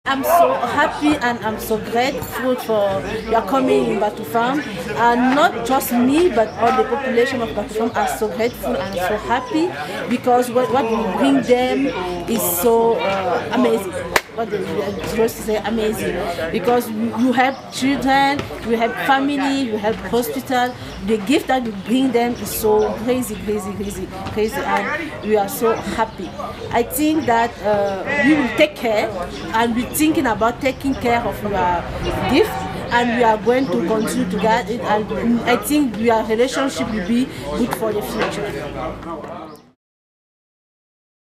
I'm so happy and I'm so grateful for your coming in Batu Farm, and not just me but all the population of Batu Farm are so grateful and so happy because what we bring them is so amazing. What they just say amazing, because you help children, you help family, you help hospital. The gift that you bring them is so crazy, and we are so happy. I think that we will take care, and we're thinking about taking care of your gift, and we are going to continue to get it, and I think your relationship will be good for the future.